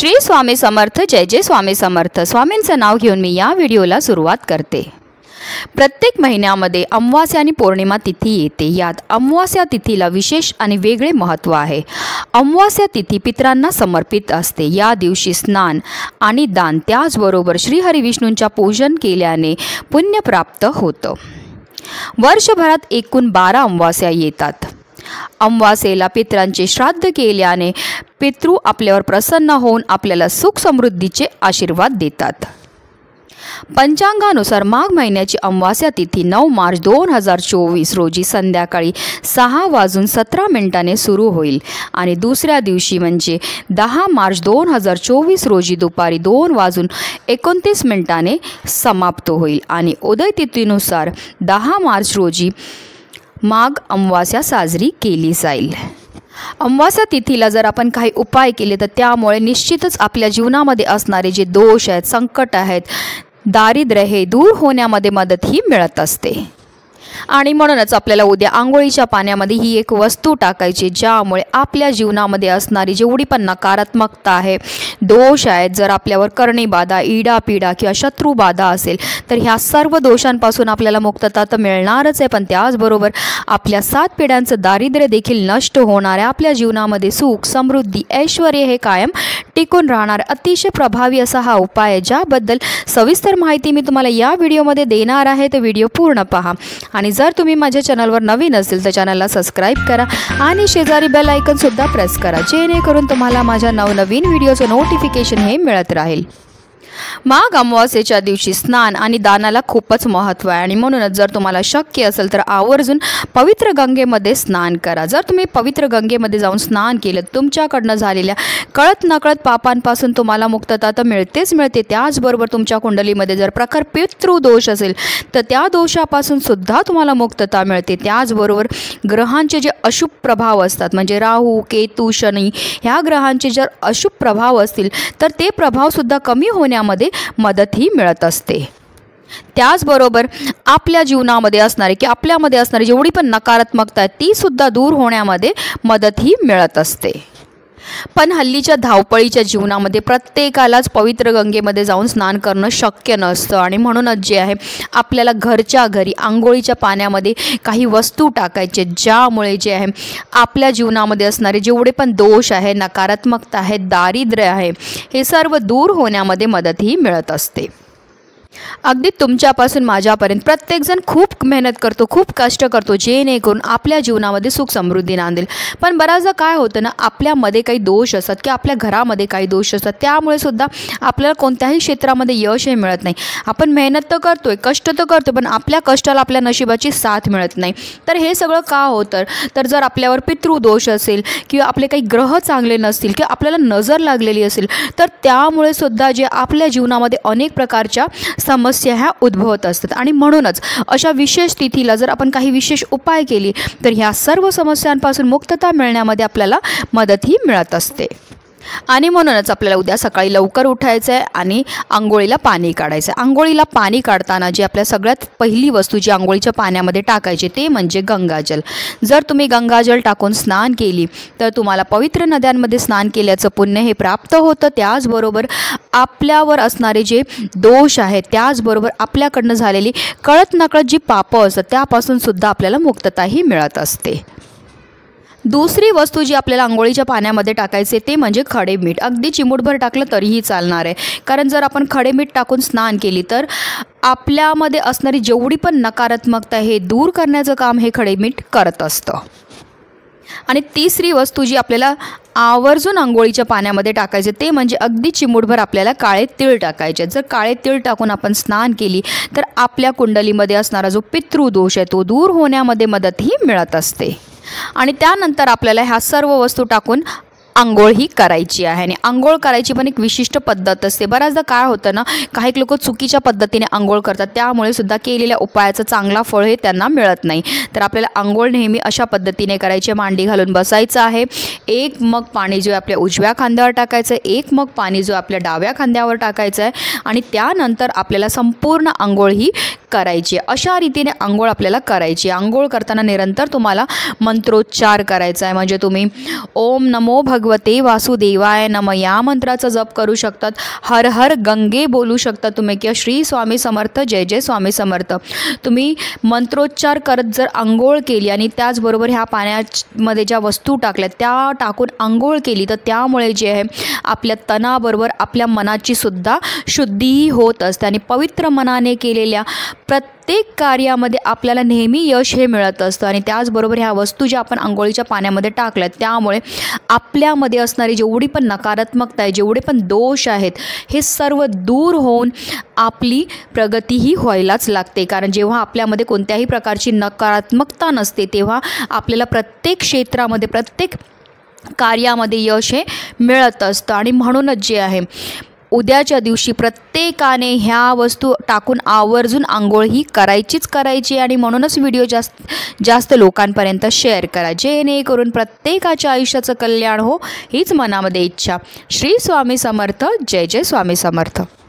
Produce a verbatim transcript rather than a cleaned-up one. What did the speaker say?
श्री स्वामी समर्थ. जय जय स्वामी समर्थ. स्वामींचं नाव घेऊन मी या व्हिडिओला सुरुवात करते. प्रत्येक महिन्यामध्ये अमावास्या आणि पौर्णिमा तिथी येते. यात अमावास्या तिथीला विशेष आणि वेगळे महत्त्व आहे. अमावास्या तिथी पितरांना समर्पित असते. या दिवशी स्नान आणि दान त्याचबरोबर श्रीहरी विष्णूंच्या पूजन केल्याने पुण्य प्राप्त होतं. वर्षभरात एकूण बारा अमावास्या येतात. अमावास्येला पितरांचे श्राद्ध केल्याने पितृ आपल्यावर प्रसन्न होऊन आपल्याला सुख समृद्धीचे आशीर्वाद देतात. पंचांगानुसार माघ महिन्याची अमावास्या तिथी नऊ मार्च दोन हजार चोवीस रोजी संध्याकाळी सहा वाजून सतरा मिनिटांनी सुरू होईल आणि दुसऱ्या दिवशी म्हणजे दहा मार्च दोन हजार चोवीस रोजी दुपारी दोन वाजून एकोणतीस मिनिटांनी समाप्त होईल आणि उदय तिथीनुसार दहा मार्च रोजी माघ अमावास्या साजरी केली जाईल. अमावास्या तिथीला जर आपण काही उपाय केले तर त्यामुळे निश्चितच आपल्या जीवनामध्ये असणारे जे दोष आहेत, संकट आहेत, दारिद्र्य हे दूर होण्यामध्ये मदतही मिळत असते. आणि म्हणूनच आपल्याला उद्या आंघोळीच्या पाण्यामध्ये ही एक वस्तू टाकायची ज्यामुळे आपल्या जीवनामध्ये असणारी जेवढी पण नकारात्मकता आहे, दोष आहेत, जर आपल्यावर करणीबाधा, इडापिडा किंवा शत्रुबाधा असेल तर ह्या सर्व दोषांपासून आपल्याला मुक्तता तर मिळणारच आहे, पण त्याचबरोबर आपल्या सात पिढ्यांचं दारिद्र्य देखील नष्ट होणार आहे. आपल्या जीवनामध्ये सुख, समृद्धी, ऐश्वर हे कायम टिकून राहणार. अतिशय प्रभावी असा हा उपाय आहे, ज्याबद्दल सविस्तर माहिती मी तुम्हाला या व्हिडिओमध्ये देणार आहे. तर व्हिडिओ पूर्ण पहा. आणि जर तुम्ही माझ्या चॅनलवर नवीन असेल तर चॅनलला सबस्क्राईब करा आणि शेजारी बेल आयकॉन सुद्धा प्रेस करा, जेणेकरून तुम्हाला माझ्या नवनवीन व्हिडिओचं नोटिफिकेशन हे मिळत राहील. माघ अमावास्येच्या दिवशी स्नान आणि दानाला खूपच महत्त्व आहे आणि म्हणूनच जर तुम्हाला शक्य असेल तर आवर्जून पवित्र गंगेमध्ये स्नान करा. जर तुम्ही पवित्र गंगेमध्ये जाऊन स्नान केलं तुमच्याकडनं झालेल्या कळत नकळत पापांपासून तुम्हाला मुक्तता तर मिळतेच मिळते. त्याचबरोबर तुमच्या कुंडलीमध्ये जर प्रखर पितृदोष असेल तर त्या दोषापासून सुद्धा तुम्हाला मुक्तता मिळते. त्याचबरोबर ग्रहांचे जे अशुभ प्रभाव असतात म्हणजे राहू, केतू, शनी ह्या ग्रहांचे जर अशुभ प्रभाव असतील तर ते प्रभावसुद्धा कमी होण्यामध्ये मदतही मिळत असते. त्याचबरोबर आपल्या जीवनामध्ये असणारे की आपल्यामध्ये असणारी जेवढी पण नकारात्मकता आहे ती सुद्धा दूर होण्यामध्ये मदतही मिळत असते. पण हल्लीच्या धावपळीच्या जीवनामध्ये प्रत्येकालाच पवित्र गंगेमध्ये जाऊन स्नान करणं शक्य नसतं आणि म्हणूनच जे आहे आपल्याला घरच्या घरी आंघोळीच्या पाण्यामध्ये काही वस्तू टाकायचे ज्यामुळे जे आहे आपल्या जीवनामध्ये असणारे जेवढे पण दोष आहे, नकारात्मकता आहे, दारिद्र्य आहे हे सर्व दूर होण्यामध्ये मदतही मिळत असते. अगदी तुमच्यापासून माझ्यापर्यंत प्रत्येकजण खूप मेहनत करतो, खूप कष्ट करतो जेणेकरून आपल्या जीवनामध्ये सुख समृद्धी नांदेल. पण बऱ्याचदा काय होतं ना, आपल्यामध्ये काही दोष असतात की आपल्या घरामध्ये काही दोष असतात, त्यामुळे सुद्धा आपल्याला कोणत्याही क्षेत्रामध्ये यश हे मिळत नाही. आपण मेहनत तर करतोय, कष्ट तर करतो, पण आपल्या कष्टाला आपल्या नशिबाची साथ मिळत नाही. तर हे सगळं का होतं तर जर आपल्यावर पितृदोष असेल किंवा आपले काही ग्रह चांगले नसतील किंवा आपल्याला नजर लागलेली असेल तर त्यामुळे सुद्धा जे आपल्या जीवनामध्ये अनेक प्रकारच्या समस्या ह्या उद्भवत असतात. आणि म्हणूनच अशा विशेष तिथीला जर आपण काही विशेष उपाय केले तर ह्या सर्व समस्यांपासून मुक्तता मिळण्यामध्ये आपल्याला मदतही मिळत असते. आणि म्हणूनच आपल्याला उद्या सकाळी लवकर उठायचं आहे आणि आंघोळीला पाणी काढायचं आहे. आंघोळीला पाणी काढताना जी आपल्या सगळ्यात पहिली वस्तू जी आंघोळीच्या पाण्यामध्ये टाकायची ते म्हणजे गंगाजल. जर तुम्ही गंगाजल टाकून स्नान केली तर तुम्हाला पवित्र नद्यांमध्ये स्नान केल्याचं पुण्य हे प्राप्त होतं. त्याचबरोबर आपल्यावर असणारे जे दोष आहेत, त्याचबरोबर आपल्याकडनं झालेली कळत नकळत जी पापं असतात त्यापासून सुद्धा आपल्याला मुक्तताही मिळत असते. दुसरी वस्तू जी आपल्याला आंघोळीच्या पाण्यामध्ये टाकायचे ते म्हणजे खडे मीठ. अगदी चिमूटभर टाकलं तरीही चालणार आहे, कारण जर आपण खडे मीठ टाकून स्नान केली तर आपल्यामध्ये असणारी जेवढी पण नकारात्मकता हे दूर करण्याचं काम हे खडे मीठ करत असतं. आणि तिसरी वस्तू जी आपल्याला आवर्जून आंघोळीच्या पाण्यामध्ये टाकायचे ते म्हणजे अगदी चिमूटभर आपल्याला काळे तीळ टाकायचे. जर काळे तीळ टाकून आपण स्नान केली तर आपल्या कुंडलीमध्ये असणारा जो पितृदोष आहे तो दूर होण्यामध्ये मदतही मिळत असते. आणि त्यानंतर आपल्याला ह्या सर्व वस्तू टाकून आंघोळ ही करायची आहे. आणि आंघोळ करायची पण एक विशिष्ट पद्धत असते. बऱ्याचदा काय होतं ना, काही लोक चुकीच्या पद्धतीने आंघोळ करतात, त्यामुळे सुद्धा केलेल्या उपायाचं चांगला फळ हे त्यांना मिळत नाही. तर आपल्याला आंघोळ नेहमी अशा पद्धतीने करायची. मांडी घालून बसायचं आहे. एक मग पाणी जो आपल्या उजव्या खांद्यावर टाकायचं आहे, एक मग पाणी जो आपल्या डाव्या खांद्यावर टाकायचं आहे आणि त्यानंतर आपल्याला संपूर्ण आंघोळ ही करायची. अशा रीतीने आंघोळ आपल्याला करायची. आंघोळ करताना निरंतर तुम्हाला मंत्रोच्चार करायचा आहे. म्हणजे तुम्ही ओम नमो भगवते भगवते वासुदेवाय नम या मंत्राचा जप करू शकतात. हर हर गंगे बोलू शकता तुम्ही किंवा श्री स्वामी समर्थ जय जय स्वामी समर्थ. तुम्ही मंत्रोच्चार करत जर आंघोळ केली आणि त्याचबरोबर ह्या पाण्यामध्ये ज्या वस्तू टाकल्या त्या टाकून आंघोळ केली तर त्यामुळे जे आहे आपल्या तनाबरोबर आपल्या मनाची सुद्धा शुद्धीही होत असते आणि पवित्र मनाने केलेल्या प्रत्येक कार्यामध्ये आपल्याला नेहमी यश हे मिळत असतं. आणि त्याचबरोबर ह्या वस्तू ज्या आपण आंघोळीच्या पाण्यामध्ये टाकल्यात त्यामुळे आपल्यामध्ये असणारी जेवढी पण नकारात्मकता आहे, जेवढे पण दोष आहेत, हे सर्व दूर होऊन आपली प्रगतीही व्हायलाच लागते. कारण जेव्हा आपल्यामध्ये कोणत्याही प्रकारची नकारात्मकता नसते तेव्हा आपल्याला प्रत्येक क्षेत्रामध्ये प्रत्येक कार्यामध्ये यश हे मिळत असतं. आणि म्हणूनच जे आहे उद्याच्या दिवशी प्रत्येकाने ह्या वस्तू टाकून आवर्जून आंघोळ ही करायचीच करायची. आणि म्हणूनच व्हिडिओ जास्त जास्त लोकांपर्यंत शेअर करा जेणेकरून प्रत्येकाच्या आयुष्याचं कल्याण हो हीच मनामध्ये इच्छा. श्री स्वामी समर्थ जय जय स्वामी समर्थ.